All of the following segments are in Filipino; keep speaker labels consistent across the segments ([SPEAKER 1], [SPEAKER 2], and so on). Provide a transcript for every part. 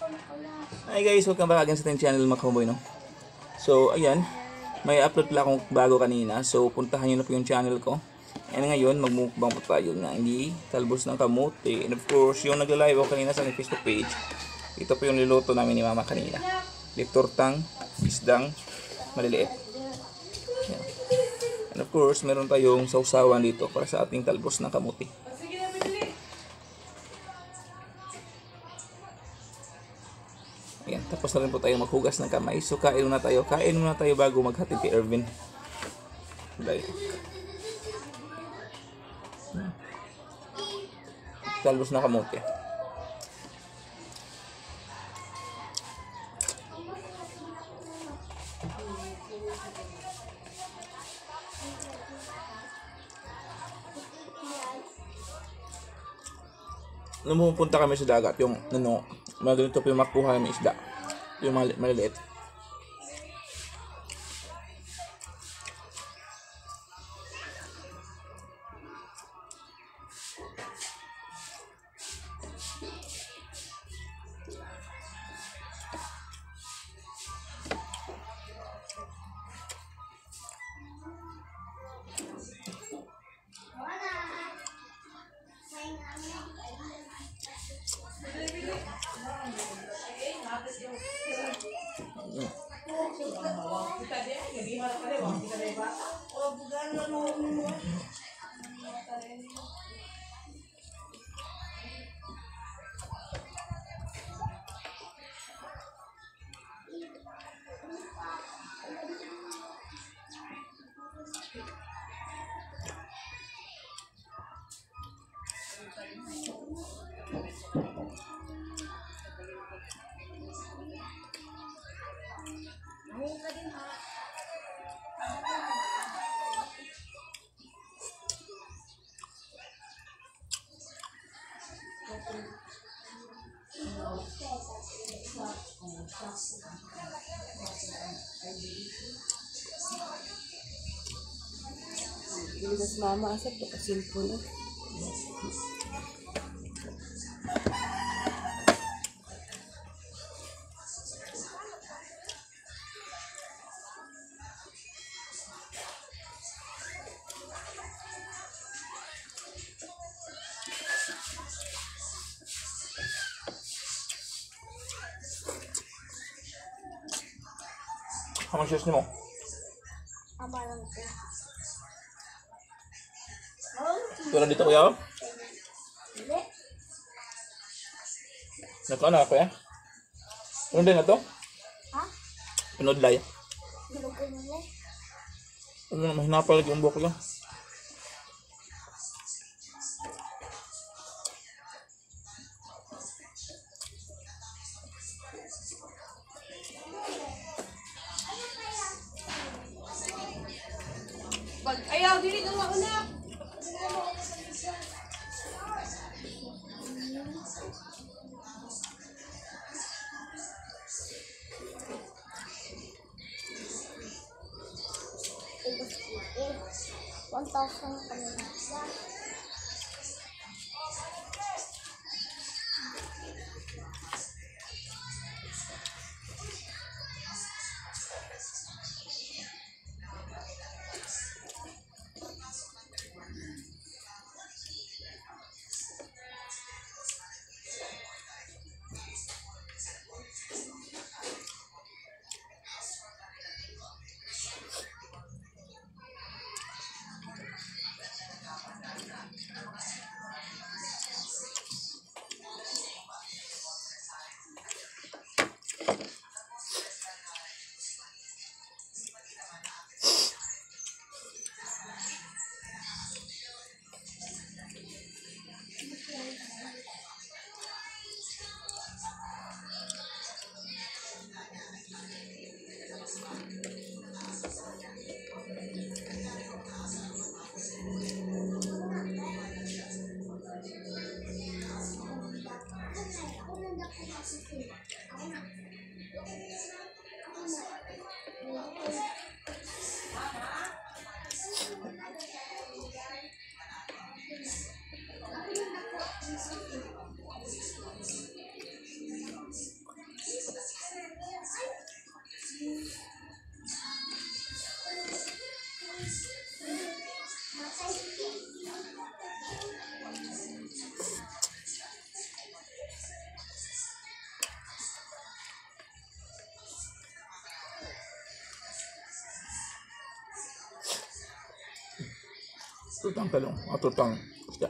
[SPEAKER 1] Hi guys, welcome back again sa ating channel mga kaboy, no? So, ayan, may upload pala akong bago kanina. So, puntahan nyo na po yung channel ko. And ngayon, magmukbang po tayo na hindi talbos ng kamote. And of course, yung nagla-live ako kanina sa aking Facebook page, ito po yung niluto namin ni mama kanina. Tortang, isdang, maliliit. Ayan. And of course, meron tayong sausawan dito para sa ating talbos ng kamote. Ayan, tapos na rin po tayo maghugas ng kamay. So kain muna tayo bago maghatid kay Ervin. Dahil talbos na kamote. Nung pumunta kami sa dagat, yung ganito po yung makuha ng isda, yung maliliit.
[SPEAKER 2] Bilis mama asap to kasilpo na.
[SPEAKER 1] How much is mo?
[SPEAKER 3] Abalang ko.
[SPEAKER 1] Ito na dito kuya?
[SPEAKER 3] Hindi.
[SPEAKER 1] Nakuha na ako ya? Ano din na to?
[SPEAKER 3] Ha?
[SPEAKER 1] Pinodlay.
[SPEAKER 3] Bilog ko nila.
[SPEAKER 1] Ano na, mahinapal lagi yung buhok lang.
[SPEAKER 2] Pag ayaw dili na una.
[SPEAKER 3] Eh, 1,000 kami na.
[SPEAKER 1] Tutang talong. Tutang. Isda.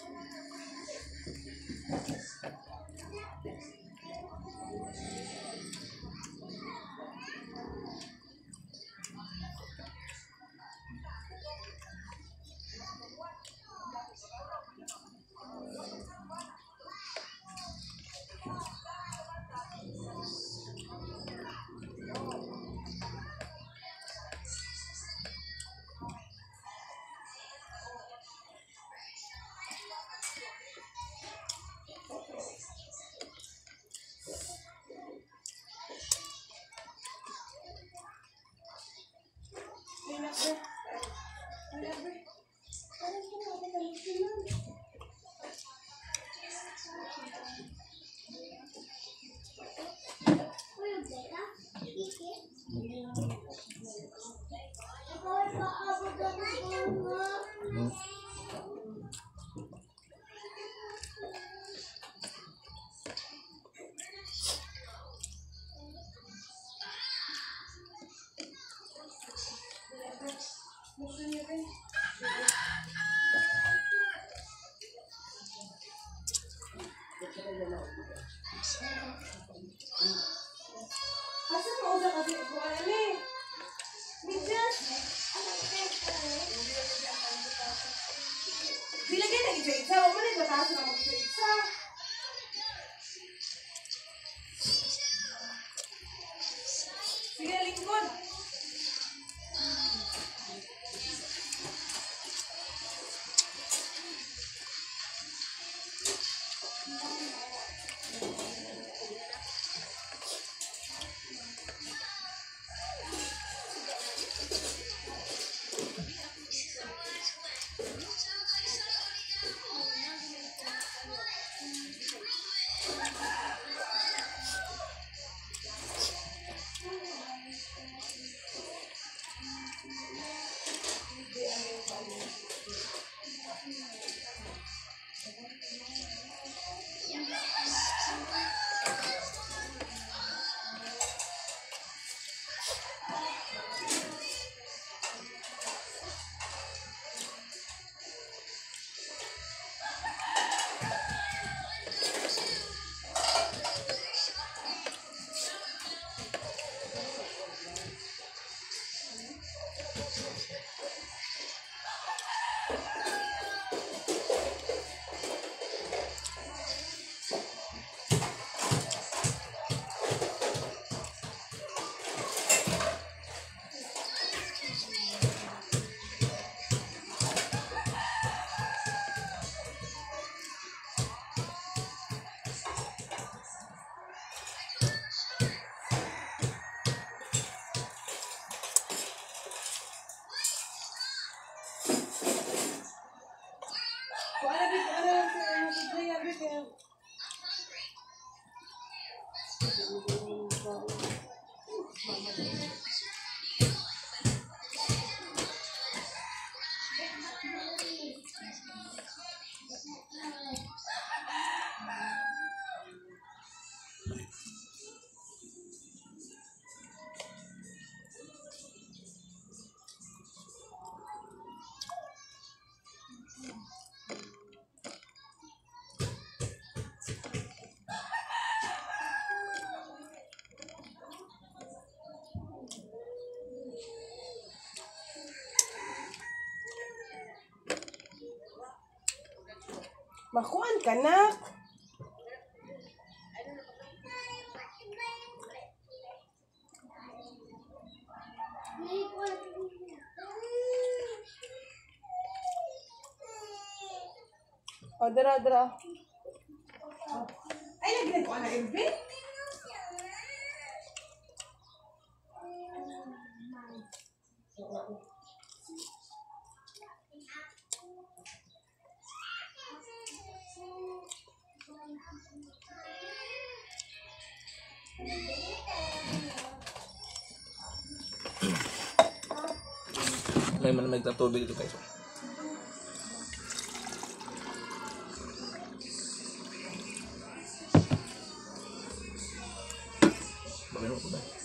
[SPEAKER 2] Asa mo usa kasi ko ani? Midjas. Bilagay na isa-isa, wag mo na ibataas na mag-isa-isa. Sige, lingkod. Makuan ka na. O, dara. Ay, lagi ko na Irvin.
[SPEAKER 1] May malamig na tubig dito guys. Bakit mo ba?